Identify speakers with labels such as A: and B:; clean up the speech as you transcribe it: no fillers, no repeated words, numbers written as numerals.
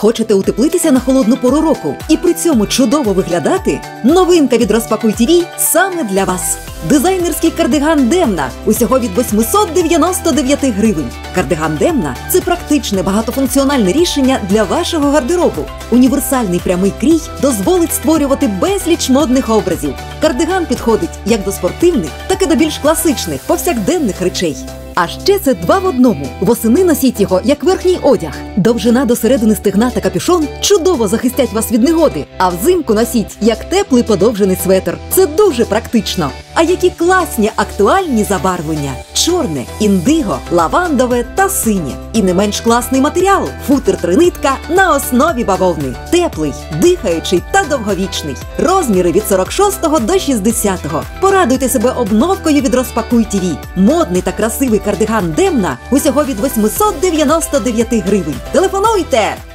A: Хочете утеплитися на холодну пору року і при цьому чудово виглядати? Новинка від Розпакуй ТІВІ саме для вас. Дизайнерський кардиган Демна усього від 899 гривень. Кардиган Демна – це практичне багатофункціональне рішення для вашого гардеробу. Універсальний прямий крій дозволить створювати безліч модних образів. Кардиган підходить як до спортивних, так і до більш класичних, повсякденних речей. А ще це 2 в 1. Восени носіть його як верхній одяг. Довжина до середини стегна та капюшон чудово захистять вас від негоди. А взимку носіть як теплий подовжений светр. Це дуже практично. А які класні актуальні забарвлення. Чорне, індиго, лавандове та синє. І не менш класний матеріал – футер-тринитка на основі бавовни. Теплий, дихаючий та довговічний. Розміри від 46 до 60. Порадуйте себе обновкою від Розпакуй ТІВІ. Модний та красивий кардиган Демна усього від 899 гривень. Телефонуйте!